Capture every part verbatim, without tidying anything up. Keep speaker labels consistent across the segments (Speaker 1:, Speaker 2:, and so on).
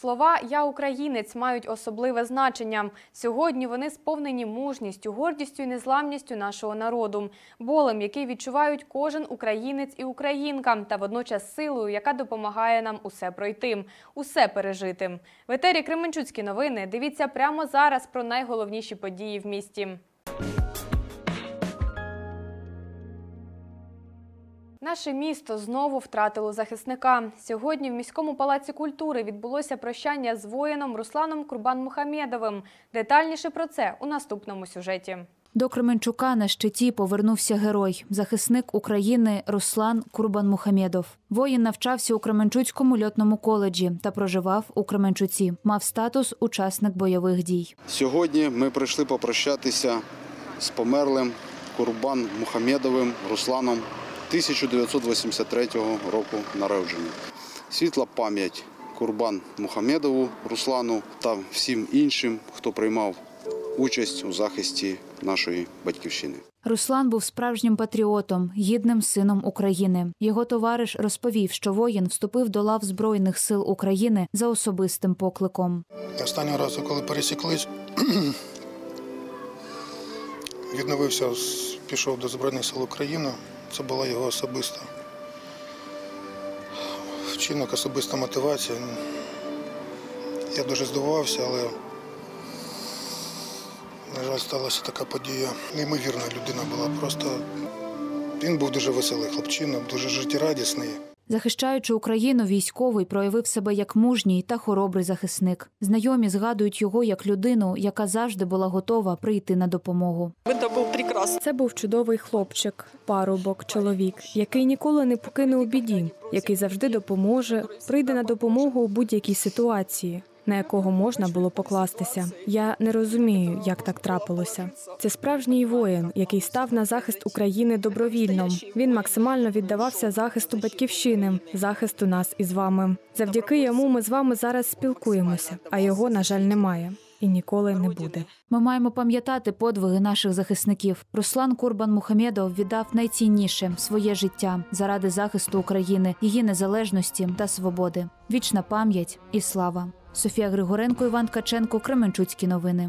Speaker 1: Слова «Я українець» мають особливе значення. Сьогодні вони сповнені мужністю, гордістю і незламністю нашого народу. Болем, який відчувають кожен українець і українка, та водночас силою, яка допомагає нам усе пройти, усе пережити. В етері «Кременчуцькі новини» дивіться прямо зараз про найголовніші події в місті. Наше місто знову втратило захисника. Сьогодні в міському палаці культури відбулося прощання з воїном Русланом Курбан-Мухамєдовим. Детальніше про це у наступному сюжеті.
Speaker 2: До Кременчука на щиті повернувся герой – захисник України Руслан Курбан-Мухамєдов. Воїн навчався у Кременчуцькому льотному коледжі та проживав у Кременчуці. Мав статус учасник бойових дій.
Speaker 3: Сьогодні ми прийшли попрощатися з померлим Курбан-Мухамєдовим Русланом тисяча дев'ятсот вісімдесят третього року народження. Світла пам'ять Курбан-Мухамєдову Руслану та всім іншим, хто приймав участь у захисті нашої батьківщини.
Speaker 2: Руслан був справжнім патріотом, гідним сином України. Його товариш розповів, що воїн вступив до лав Збройних сил України за особистим покликом.
Speaker 4: Останнього разу, коли пересіклись, відновився, пішов до Збройних сил України. Це була його особиста вчинок, особиста мотивація. Я дуже здивувався, але, на жаль, сталася така подія. Неймовірна людина була, просто він був дуже веселий хлопчина, дуже життєрадісний.
Speaker 2: Захищаючи Україну, військовий проявив себе як мужній та хоробрий захисник. Знайомі згадують його як людину, яка завжди була готова прийти на допомогу.
Speaker 5: Це був чудовий хлопчик, парубок, чоловік, який ніколи не покине у біді, який завжди допоможе, прийде на допомогу у будь-якій ситуації, на якого можна було покластися. Я не розумію, як так трапилося. Це справжній воїн, який став на захист України добровільно. Він максимально віддавався захисту батьківщини, захисту нас із вами. Завдяки йому ми з вами зараз спілкуємося, а його, на жаль, немає. І ніколи не буде.
Speaker 2: Ми маємо пам'ятати подвиги наших захисників. Руслан Курбан-Мухамєдов віддав найцінніше – своє життя заради захисту України, її незалежності та свободи. Вічна пам'ять і слава. Софія Григоренко, Іван Ткаченко, Кременчуцькі новини.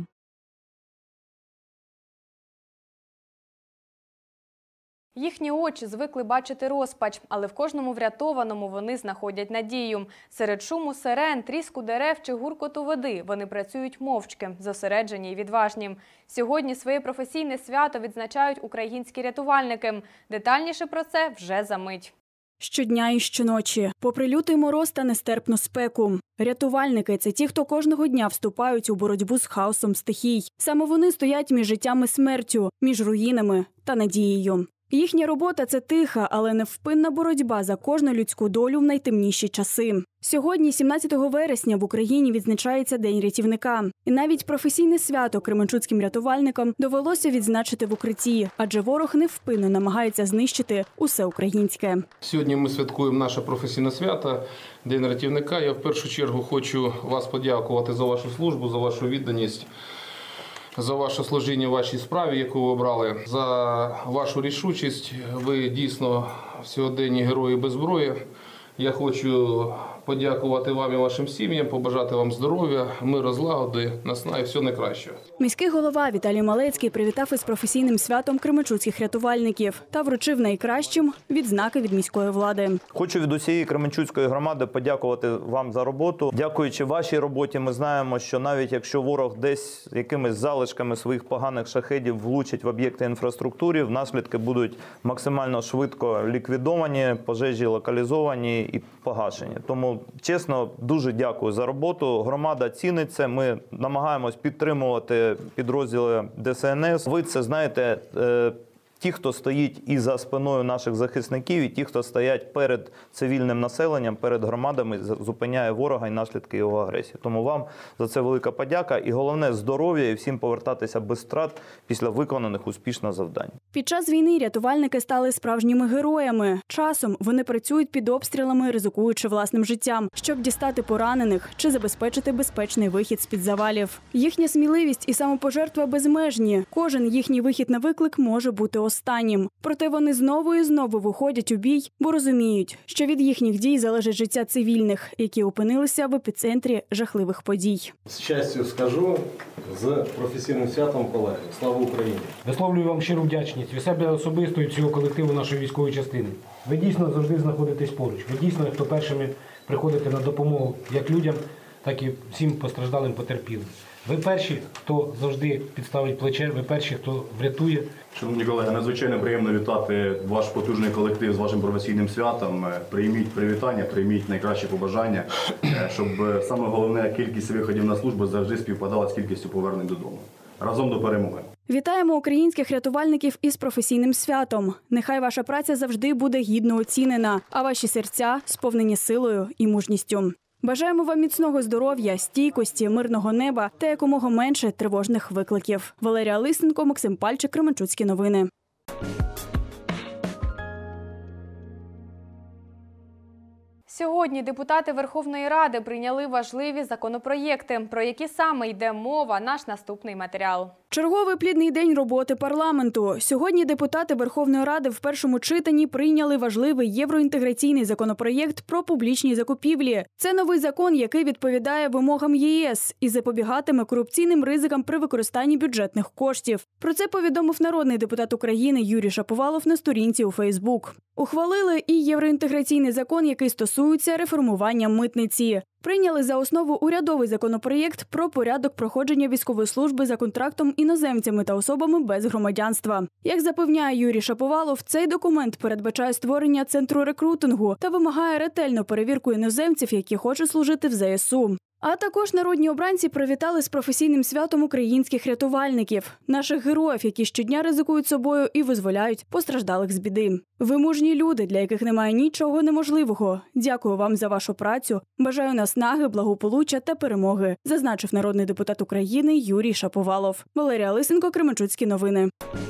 Speaker 1: Їхні очі звикли бачити розпач, але в кожному врятованому вони знаходять надію. Серед шуму сирен, тріску дерев чи гуркоту води вони працюють мовчки, зосереджені і відважні. Сьогодні своє професійне свято відзначають українські рятувальники. Детальніше про це вже за мить.
Speaker 6: Щодня і щоночі, попри лютий мороз та нестерпну спеку. Рятувальники – це ті, хто кожного дня вступають у боротьбу з хаосом стихій. Саме вони стоять між життям і смертю, між руїнами та надією. Їхня робота – це тиха, але невпинна боротьба за кожну людську долю в найтемніші часи. Сьогодні, сімнадцятого вересня, в Україні відзначається День рятівника. І навіть професійне свято кременчуцьким рятувальникам довелося відзначити в укритті, адже ворог невпинно намагається знищити усе українське.
Speaker 7: Сьогодні ми святкуємо наше професійне свято – День рятівника. Я в першу чергу хочу вас подякувати за вашу службу, за вашу відданість, за ваше служіння в вашій справі, яку ви обрали, за вашу рішучість. Ви дійсно в сьогоденні герої без зброї. Я хочу подякувати вам і вашим сім'ям, побажати вам здоров'я, миру, злагоди, наснаги, все найкраще.
Speaker 6: Міський голова Віталій Малецький привітав із професійним святом кременчуцьких рятувальників та вручив найкращим відзнаки від міської влади.
Speaker 8: Хочу від усієї Кременчуцької громади подякувати вам за роботу. Дякуючи вашій роботі, ми знаємо, що навіть якщо ворог десь якимись залишками своїх поганих шахедів влучить в об'єкти інфраструктури, наслідки будуть максимально швидко ліквідовані, пожежі локалізовані і погашені. Тому, чесно, дуже дякую за роботу. Громада цінить це. Ми намагаємось підтримувати підрозділи Де Се Ен Ес. Ви це знаєте, ті, хто стоїть і за спиною наших захисників, і ті, хто стоять перед цивільним населенням, перед громадами, зупиняє ворога і наслідки його агресії. Тому вам за це велика подяка. І головне – здоров'я і всім повертатися без втрат після виконаних успішно завдань.
Speaker 6: Під час війни рятувальники стали справжніми героями. Часом вони працюють під обстрілами, ризикуючи власним життям, щоб дістати поранених чи забезпечити безпечний вихід з-під завалів. Їхня сміливість і самопожертва безмежні. Кожен їхній вихід на виклик може бути останнім. Проте вони знову і знову виходять у бій, бо розуміють, що від їхніх дій залежить життя цивільних, які опинилися в епіцентрі жахливих подій.
Speaker 9: З честю скажу, з професійним святом, колеги. Слава Україні!
Speaker 10: Висловлюю вам щиру вдячність від себе особисто і всього колективу нашої військової частини. Ви дійсно завжди знаходитесь поруч. Ви дійсно, хто першими приходите на допомогу як людям, так і всім постраждалим, потерпілим. Ви перші, хто завжди підставить плече, ви перші, хто врятує.
Speaker 11: Шановні колеги, надзвичайно приємно вітати ваш потужний колектив з вашим професійним святом. Прийміть привітання, прийміть найкращі побажання, щоб саме головне, кількість виходів на службу завжди співпадала з кількістю повернень додому. Разом до перемоги!
Speaker 6: Вітаємо українських рятувальників із професійним святом. Нехай ваша праця завжди буде гідно оцінена, а ваші серця сповнені силою і мужністю. Бажаємо вам міцного здоров'я, стійкості, мирного неба та якомога менше тривожних викликів. Валерія Лисенко, Максим Пальчик, Кременчуцькі новини.
Speaker 1: Сьогодні депутати Верховної Ради прийняли важливі законопроєкти. Про які саме йде мова – наш наступний матеріал.
Speaker 6: Черговий плідний день роботи парламенту. Сьогодні депутати Верховної Ради в першому читанні прийняли важливий євроінтеграційний законопроєкт про публічні закупівлі. Це новий закон, який відповідає вимогам ЄС і запобігатиме корупційним ризикам при використанні бюджетних коштів. Про це повідомив народний депутат України Юрій Шаповалов на сторінці у Фейсбук. Ухвалили і євроінтеграційний закон, який стосується реформування митниці. Прийняли за основу урядовий законопроєкт про порядок проходження військової служби за контрактом іноземцями та особами без громадянства. Як запевняє Юрій Шаповалов, цей документ передбачає створення центру рекрутингу та вимагає ретельну перевірку іноземців, які хочуть служити в зе ес у. А також народні обранці привітали з професійним святом українських рятувальників, наших героїв, які щодня ризикують собою і визволяють постраждалих з біди. Ви мужні люди, для яких немає нічого неможливого. Дякую вам за вашу працю. Бажаю наснаги, благополуччя та перемоги, зазначив народний депутат України Юрій Шаповалов. Валерія Лисенко, Кременчуцькі новини.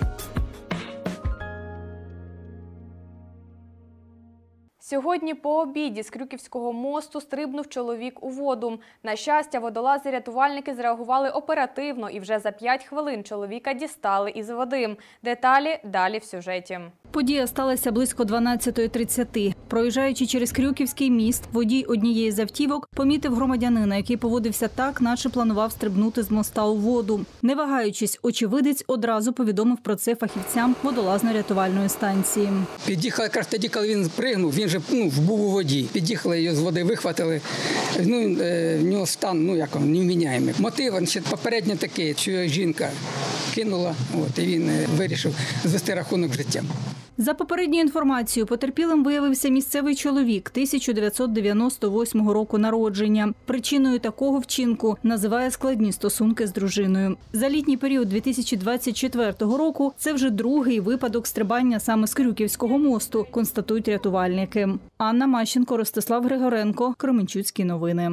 Speaker 1: Сьогодні по обіді з Крюківського мосту стрибнув чоловік у воду. На щастя, водолази-рятувальники зреагували оперативно і вже за п'ять хвилин чоловіка дістали із води. Деталі далі в сюжеті.
Speaker 12: Подія сталася близько дванадцятої тридцяти. Проїжджаючи через Крюківський міст, водій однієї з автівок помітив громадянина, який поводився так, наче планував стрибнути з моста у воду. Не вагаючись, очевидець одразу повідомив про це фахівцям водолазно-рятувальної станції.
Speaker 13: Під'їхали якраз тоді, коли він спригнув, він же ну, був у воді. Під'їхали, його з води вихватили. Ну, в нього стан, ну як він, невміняємий. Мотив, попередньо такий, що жінка кинула, от, і він вирішив звести рахунок з життям.
Speaker 12: За попередньою інформацією, потерпілим виявився місцевий чоловік тисяча дев'ятсот дев'яносто восьмого року народження. Причиною такого вчинку називає складні стосунки з дружиною. За літній період дві тисячі двадцять четвертого року це вже другий випадок стрибання саме з Крюківського мосту, констатують рятувальники. Анна Мащенко, Ростислав Григоренко, Кременчуцькі новини.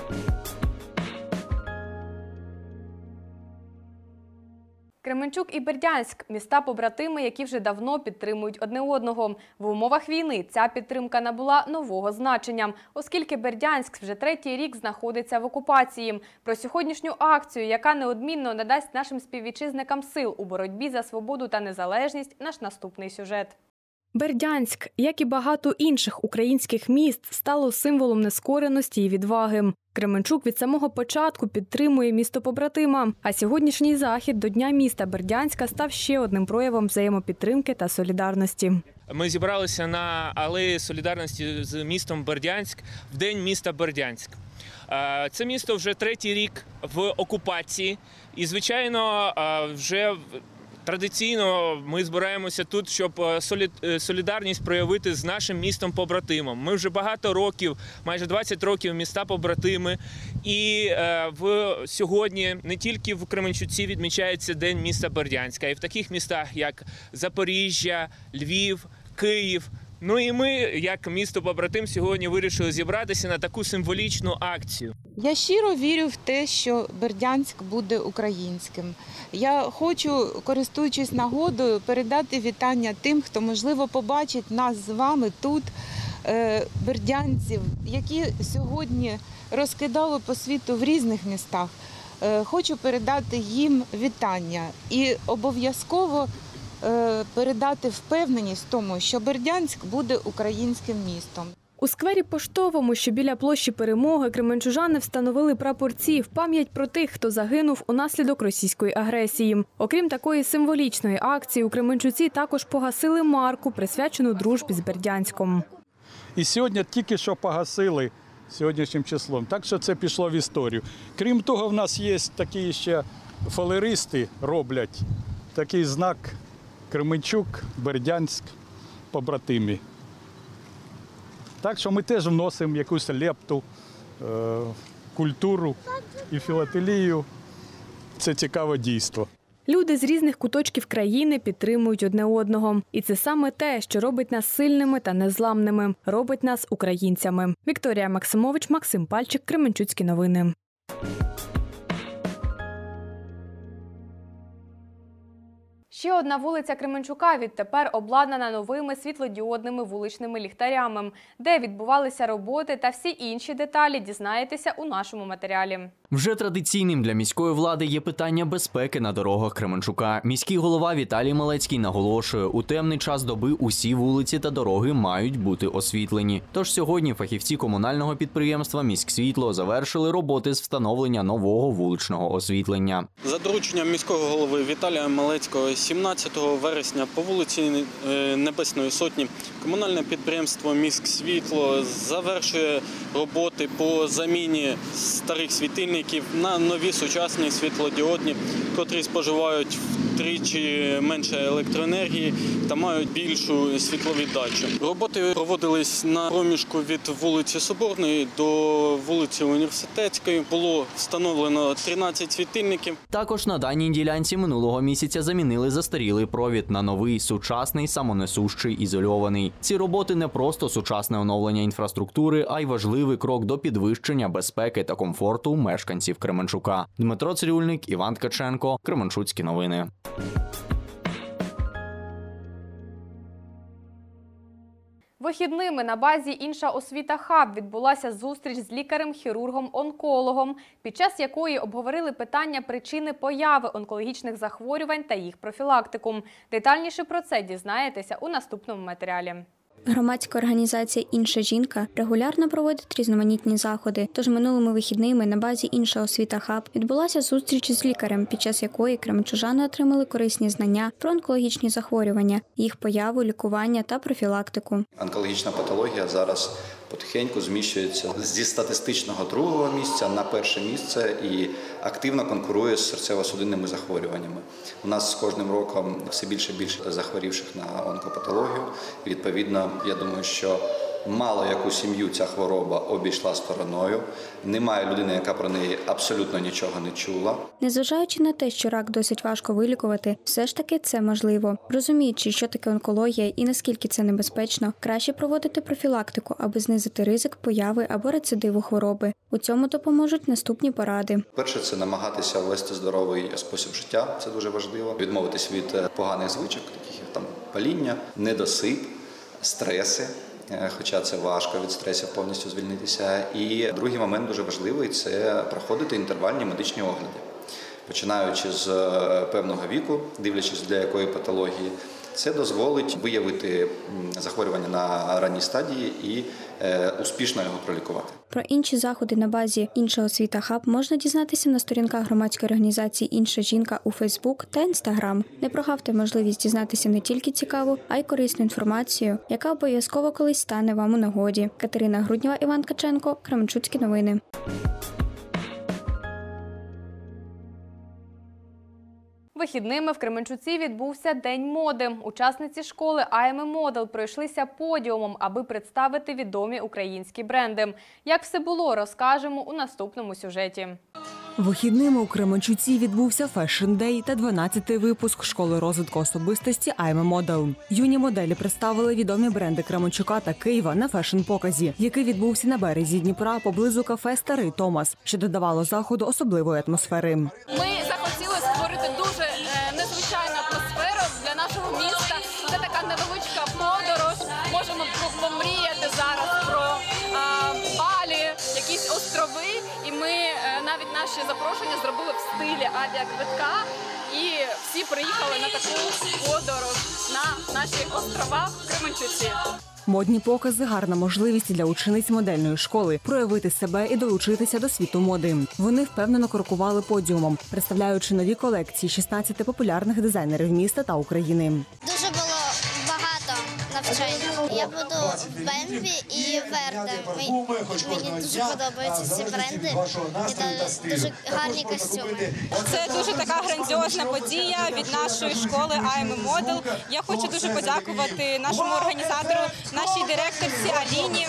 Speaker 1: Кременчук і Бердянськ – міста-побратими, які вже давно підтримують одне одного. В умовах війни ця підтримка набула нового значення, оскільки Бердянськ вже третій рік знаходиться в окупації. Про сьогоднішню акцію, яка неодмінно надасть нашим співвітчизникам сил у боротьбі за свободу та незалежність, наш наступний сюжет.
Speaker 5: Бердянськ, як і багато інших українських міст, стало символом нескореності і відваги. Кременчук від самого початку підтримує місто-побратима, а сьогоднішній захід до Дня міста Бердянська став ще одним проявом взаємопідтримки та солідарності.
Speaker 14: Ми зібралися на алеї солідарності з містом Бердянськ в День міста Бердянськ. Це місто вже третій рік в окупації і, звичайно, вже традиційно ми збираємося тут, щоб солідарність проявити з нашим містом-побратимом. Ми вже багато років, майже двадцять років міста-побратими. І в сьогодні не тільки в Кременчуці відмічається День міста Бердянська, а й в таких містах, як Запоріжжя, Львів, Київ. Ну і ми, як місто-побратим, сьогодні вирішили зібратися на таку символічну акцію.
Speaker 15: Я щиро вірю в те, що Бердянськ буде українським. Я хочу, користуючись нагодою, передати вітання тим, хто, можливо, побачить нас з вами тут, бердянців, які сьогодні розкидали по світу в різних містах. Хочу передати їм вітання і обов'язково передати впевненість в тому, що Бердянськ буде українським містом.
Speaker 5: У сквері Поштовому, що біля площі Перемоги, кременчужани встановили прапорці в пам'ять про тих, хто загинув унаслідок російської агресії. Окрім такої символічної акції, у Кременчуці також погасили марку, присвячену дружбі з Бердянськом.
Speaker 16: І сьогодні тільки що погасили сьогоднішнім числом, так що це пішло в історію. Крім того, в нас є такі ще фалеристи, роблять такий знак Кременчук, Бердянськ, побратимі. Так що ми теж вносимо якусь лепту, е, культуру і філателію. Це цікаве дійство.
Speaker 5: Люди з різних куточків країни підтримують одне одного. І це саме те, що робить нас сильними та незламними, робить нас українцями. Вікторія Максимович, Максим Пальчик, Кременчуцькі новини.
Speaker 1: Ще одна вулиця Кременчука відтепер обладнана новими світлодіодними вуличними ліхтарями. Де відбувалися роботи та всі інші деталі дізнаєтеся у нашому матеріалі.
Speaker 17: Вже традиційним для міської влади є питання безпеки на дорогах Кременчука. Міський голова Віталій Малецький наголошує, у темний час доби усі вулиці та дороги мають бути освітлені. Тож сьогодні фахівці комунального підприємства «Міськсвітло» завершили роботи з встановлення нового вуличного освітлення.
Speaker 18: За дорученням міського голови Віталія Малецького сімнадцятого вересня по вулиці Небесної Сотні комунальне підприємство «Міськсвітло» завершує роботи по заміні старих світильників на нові сучасні світлодіодні, котрі споживають втричі менше електроенергії та мають більшу світловіддачу. Роботи проводились на проміжку від вулиці Соборної до вулиці Університетської. Було встановлено тринадцять світильників.
Speaker 17: Також на даній ділянці минулого місяця замінили застарілий провід на новий, сучасний, самонесущий, ізольований. Ці роботи не просто сучасне оновлення інфраструктури, а й важливий крок до підвищення безпеки та комфорту мешканців Кременчука. Дмитро Цирюльник, Іван Ткаченко, Кременчуцькі новини.
Speaker 1: Вихідними на базі «Інша освіта Хаб» відбулася зустріч з лікарем-хірургом-онкологом, під час якої обговорили питання причини появи онкологічних захворювань та їх профілактику. Детальніше про це дізнаєтеся у наступному матеріалі.
Speaker 19: Громадська організація «Інша жінка» регулярно проводить різноманітні заходи. Тож минулими вихідними на базі «Інша освіта Хаб» відбулася зустріч з лікарем, під час якої кременчужани отримали корисні знання про онкологічні захворювання, їх появу, лікування та профілактику.
Speaker 20: Онкологічна патологія зараз потихеньку зміщується зі статистичного другого місця на перше місце і активно конкурує з серцево-судинними захворюваннями. У нас з кожним роком все більше і більше захворівших на онкопатологію. Відповідно, я думаю, що мало яку сім'ю ця хвороба обійшла стороною. Немає людини, яка про неї абсолютно нічого не чула.
Speaker 19: Незважаючи на те, що рак досить важко вилікувати, все ж таки це можливо. Розуміючи, що таке онкологія і наскільки це небезпечно, краще проводити профілактику, аби знизити ризик появи або рецидиву хвороби. У цьому допоможуть наступні поради.
Speaker 20: Перше – це намагатися вести здоровий спосіб життя, це дуже важливо. Відмовитись від поганих звичок, таких як там паління, недосип, стреси. Хоча це важко від стресів повністю звільнитися. І другий момент дуже важливий – це проходити інтервальні медичні огляди. Починаючи з певного віку, дивлячись для якої патології, це дозволить виявити захворювання на ранній стадії і е, успішно його пролікувати.
Speaker 19: Про інші заходи на базі «Інша освіта Хаб» можна дізнатися на сторінках громадської організації «Інша жінка» у Фейсбук та Інстаграм. Не прогавте можливість дізнатися не тільки цікаву, а й корисну інформацію, яка обов'язково колись стане вам у нагоді. Катерина Груднєва, Іван Ткаченко, Кременчуцькі новини.
Speaker 1: Вихідними в Кременчуці відбувся День моди. Учасниці школи ай ем ем Model пройшлися подіумом, аби представити відомі українські бренди. Як все було, розкажемо у наступному сюжеті.
Speaker 21: Вихідними у Кременчуці відбувся фешн-дей та дванадцятий випуск школи розвитку особистості «I'm a Model». Юні моделі представили відомі бренди Кременчука та Києва на фешн-показі, який відбувся на березі Дніпра поблизу кафе «Старий Томас», що додавало заходу особливої атмосфери.
Speaker 22: Ми захотіли створити дуже незвичайну атмосферу для нашого міста. Це така невеличка подорож. Можемо помріяти зараз про а, Балі, якісь острови. І ми навіть наші запрошення зробили в стилі авіаквитка. І всі приїхали на таку подорож на наші острова в Кременчуці.
Speaker 21: Модні покази – гарна можливість для учениць модельної школи проявити себе і долучитися до світу моди. Вони впевнено крокували подіумом, представляючи нові колекції шістнадцяти популярних дизайнерів міста та України.
Speaker 23: Дуже було багато навчань. Я буду в Бембі і Верде. Мені дуже подобаються ці бренди і дуже гарні костюми.
Speaker 24: Це дуже така грандіозна подія від нашої школи «I'm a Model». Я хочу дуже подякувати нашому організатору, нашій директорці Аліні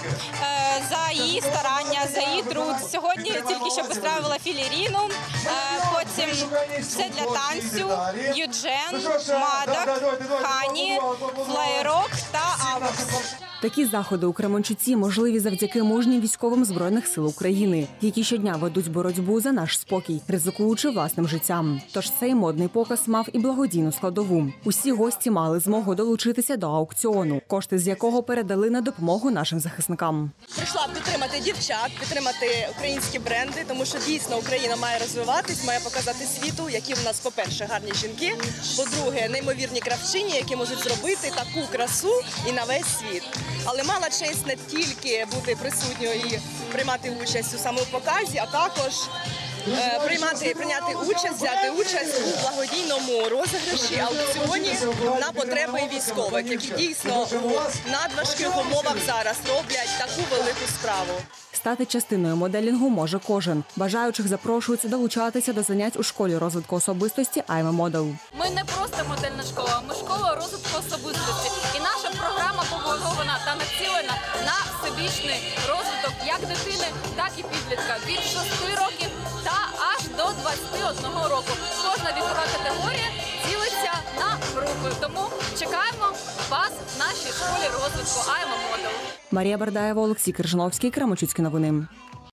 Speaker 24: за її старання, за її труд. Сьогодні тільки що поставила філіріну, потім все для танцю, Юджен, Мадак, Хані, Флайрок та Авокс.
Speaker 21: Такі заходи у Кременчуці можливі завдяки мужнім військовим Збройних сил України, які щодня ведуть боротьбу за наш спокій, ризикуючи власним життям. Тож цей модний показ мав і благодійну складову. Усі гості мали змогу долучитися до аукціону, кошти з якого передали на допомогу нашим захисникам.
Speaker 25: Прийшла підтримати дівчат, підтримати українські бренди, тому що дійсно Україна має розвиватись, має показати світу, які в нас, по-перше, гарні жінки, по-друге, неймовірні кравчині, які можуть зробити таку красу і на весь світ. Але мала честь не тільки бути присутньою і приймати участь у самому показі, а також е, приймати, прийняти участь, взяти участь у благодійному розіграші, аукціоні на потреби військових, які дійсно у надважких умовах зараз роблять таку велику справу.
Speaker 21: Стати частиною моделінгу може кожен. Бажаючих запрошують долучатися до занять у школі розвитку особистості «I'm a Model».
Speaker 22: Ми не просто модельна школа, ми школа розвитку особистості. І наша програма побудована та націлена на всебічний розвиток як дитини, так і підлітка. Від шести років та аж до двадцяти одного року. Кожна вікова категорія ділиться на групи. Тому чекаємо вас в нашій школі розвитку «I'm a Model».
Speaker 21: Марія Бардаєва, Олексій Крижановський, Кременчуцькі новини.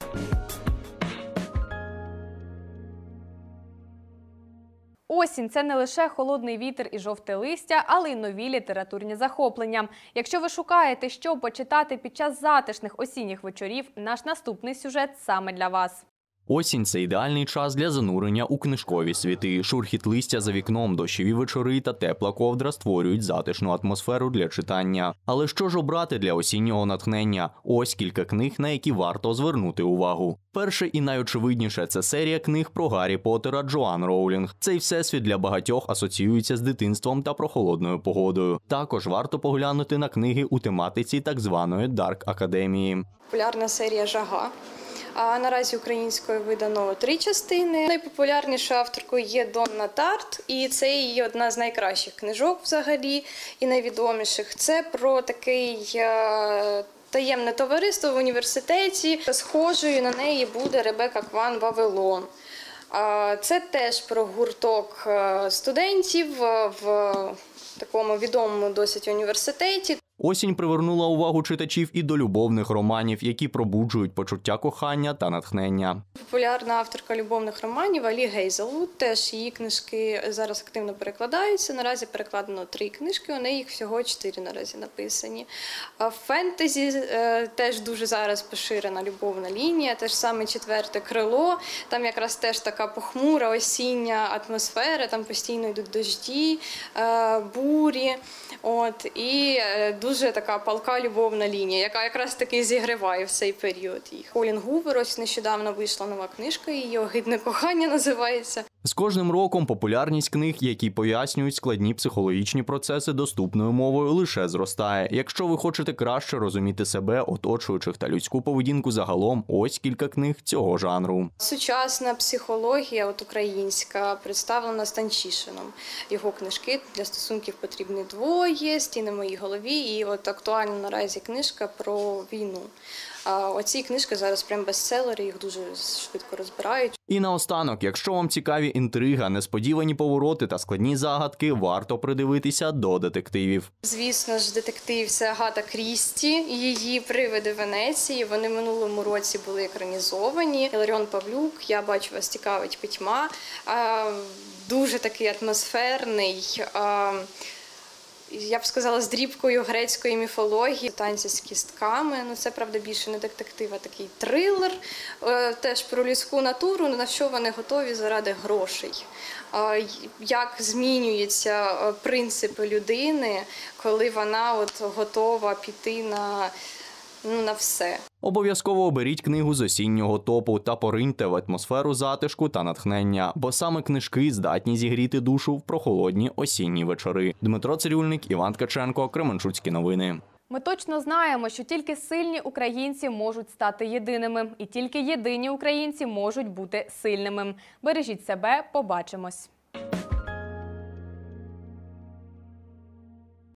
Speaker 1: Осінь – це не лише холодний вітер і жовте листя, але й нові літературні захоплення. Якщо ви шукаєте, що почитати під час затишних осінніх вечорів, наш наступний сюжет саме для вас.
Speaker 17: Осінь – це ідеальний час для занурення у книжкові світи. Шурхіт листя за вікном, дощові вечори та тепла ковдра створюють затишну атмосферу для читання. Але що ж обрати для осіннього натхнення? Ось кілька книг, на які варто звернути увагу. Перше і найочевидніше – це серія книг про Гаррі Поттера Джоан Роулінг. Цей всесвіт для багатьох асоціюється з дитинством та прохолодною погодою. Також варто поглянути на книги у тематиці так званої Дарк Академії.
Speaker 26: Популярна серія «Жага». А наразі українською видано три частини. Найпопулярнішою авторкою є Донна Тарт, і це її одна з найкращих книжок взагалі і найвідоміших. Це про такий таємне товариство в університеті. Схожою на неї буде Ребека Кван «Вавилон». Це теж про гурток студентів в такому відомому досить університеті.
Speaker 17: Осінь привернула увагу читачів і до любовних романів, які пробуджують почуття кохання та натхнення.
Speaker 26: Популярна авторка любовних романів Алі Гейзелвуд, теж її книжки зараз активно перекладаються. Наразі перекладено три книжки, у неї їх всього чотири наразі написані. В фентезі теж дуже зараз поширена любовна лінія, теж саме «Четверте крило». Там якраз теж така похмура осіння атмосфера, там постійно йдуть дожді, бурі. От, і дуже така палка любовна лінія, яка якраз таки зігріває в цей період їх. Колін Гувер, ось нещодавно вийшла нова книжка, її «Огидне кохання» називається.
Speaker 17: З кожним роком популярність книг, які пояснюють складні психологічні процеси доступною мовою, лише зростає. Якщо ви хочете краще розуміти себе, оточуючих та людську поведінку загалом, ось кілька книг цього жанру.
Speaker 26: Сучасна психологія, от українська, представлена Станчишином. Його книжки «Для стосунків потрібні двоє», «Стіни в моїй голові» і от актуальна наразі книжка про війну. А оці книжки зараз прям бестселери, їх дуже швидко розбирають.
Speaker 17: І наостанок, якщо вам цікаві інтрига, несподівані повороти та складні загадки, варто придивитися до детективів.
Speaker 26: Звісно ж, детектив – це Агата Крісті, її «Привиди Венеції». Вони в минулому році були екранізовані. Іларіон Павлюк, «Я бачу, вас цікавить пітьма». Дуже такий атмосферний, я б сказала, з дрібкою грецької міфології, танці з кістками. Ну, це, правда, більше не детектив, а такий трилер. Теж про людську натуру, на що вони готові заради грошей. Як змінюються принципи людини, коли вона от готова піти на, ну, на все.
Speaker 17: Обов'язково оберіть книгу з осіннього топу та пориньте в атмосферу затишку та натхнення, бо саме книжки здатні зігріти душу в прохолодні осінні вечори. Дмитро Цирюльник, Іван Ткаченко, Кременчуцькі новини.
Speaker 1: Ми точно знаємо, що тільки сильні українці можуть стати єдиними. І тільки єдині українці можуть бути сильними. Бережіть себе, побачимось.